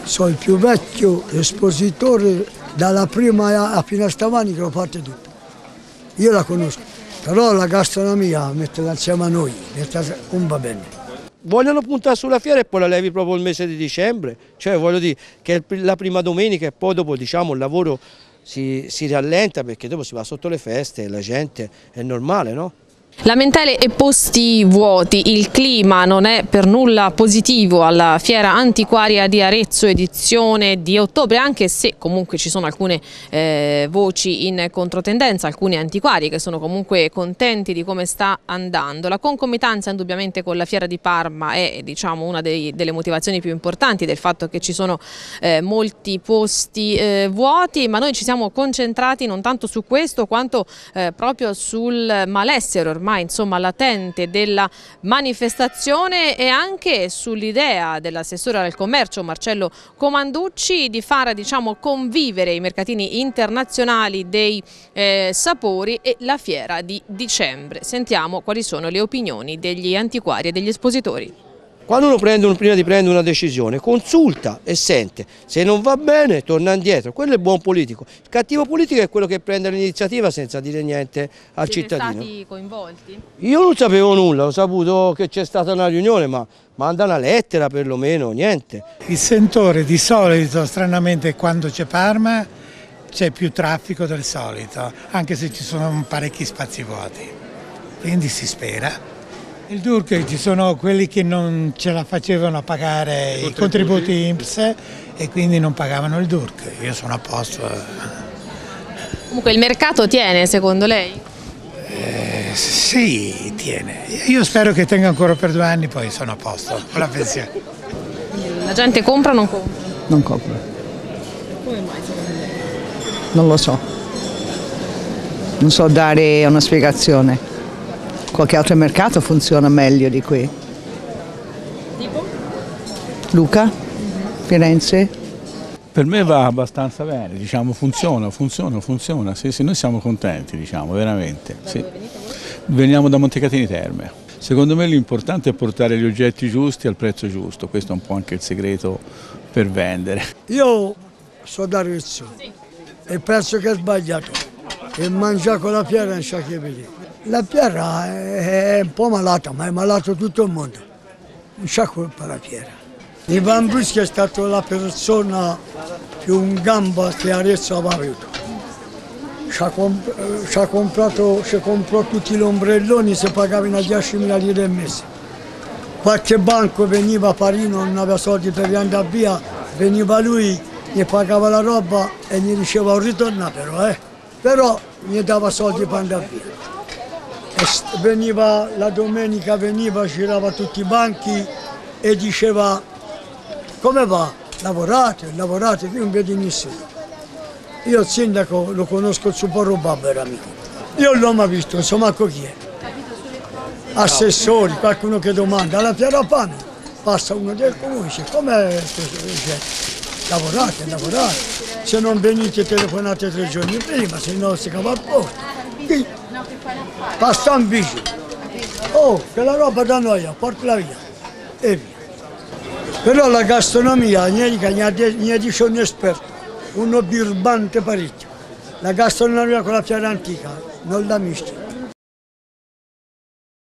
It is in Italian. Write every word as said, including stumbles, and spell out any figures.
sono il più vecchio espositore dalla prima a fino a stamani che lo parte tutto. Io la conosco, però la gastronomia metterla insieme a noi, non va bene. Vogliono puntare sulla fiera e poi la levi proprio il mese di dicembre, cioè voglio dire che è la prima domenica e poi dopo diciamo il lavoro si, si rallenta perché dopo si va sotto le feste e la gente è normale, no? Lamentele e posti vuoti, il clima non è per nulla positivo alla Fiera Antiquaria di Arezzo edizione di ottobre, anche se comunque ci sono alcune eh, voci in controtendenza, alcuni antiquari che sono comunque contenti di come sta andando. La concomitanza indubbiamente con la Fiera di Parma è diciamo, una dei, delle motivazioni più importanti del fatto che ci sono eh, molti posti eh, vuoti, ma noi ci siamo concentrati non tanto su questo quanto eh, proprio sul malessere ormai ormai insomma latente della manifestazione e anche sull'idea dell'assessore al commercio Marcello Comanducci di fare diciamo convivere i mercatini internazionali dei eh, sapori e la fiera di dicembre. Sentiamo quali sono le opinioni degli antiquari e degli espositori. Quando uno prende, prima di prendere una decisione, consulta e sente, se non va bene torna indietro, quello è buon politico. Il cattivo politico è quello che prende l'iniziativa senza dire niente al Siete cittadino. stati coinvolti? Io non sapevo nulla, ho saputo che c'è stata una riunione, ma manda una lettera perlomeno, niente. Il sentore di solito, stranamente, quando c'è Parma c'è più traffico del solito, anche se ci sono parecchi spazi vuoti, quindi si spera. Il Durk ci sono quelli che non ce la facevano a pagare i contributi I N P S e quindi non pagavano il Durk. Io sono a posto. Comunque il mercato tiene secondo lei? Eh, sì, tiene. Io spero che tenga ancora per due anni, poi sono a posto con la pensione. La gente compra o non compra? Non compra. Come mai secondo lei? Non lo so. Non so dare una spiegazione. Qualche altro mercato funziona meglio di qui. Tipo? Luca? Mm-hmm. Firenze? Per me va abbastanza bene, diciamo funziona, funziona, funziona, sì, sì, noi siamo contenti, diciamo, veramente. Sì. Veniamo da Montecatini Terme. Secondo me l'importante è portare gli oggetti giusti al prezzo giusto, questo è un po' anche il segreto per vendere. Io so da Arezzo sì. E penso che è sbagliato, e mangiare con la fiera non c'è che vedere. La fiera è un po' malata, ma è malato tutto il mondo, non c'è colpa la fiera. Ivan Bruschi è stata la persona più in gamba che Arezzo aveva avuto. Ci ha, comp ci ha comprato, ci comprò tutti gli ombrelloni, si pagavano diecimila lire al mese. Qualche banco veniva a Parino, non aveva soldi per andare via, veniva lui, gli pagava la roba e gli diceva un ritorno però, eh. Però gli dava soldi per andare via. E veniva, la domenica veniva, girava tutti i banchi e diceva come va? Lavorate, lavorate, io non vedo nessuno. Io il sindaco lo conosco, il suo porro babbo era amico. Io non l'ho mai visto, non so manco chi è. Assessori, qualcuno che domanda, alla fiera pane, passa uno del comune, dice com'è? Lavorate, lavorate, se non venite telefonate tre giorni prima, se no si cava a posto. Passa in bici, oh, che la roba da noia, portala via e via. Però la gastronomia, ne dice un esperto, uno birbante parecchio. La gastronomia con la fiera antica non la mischia.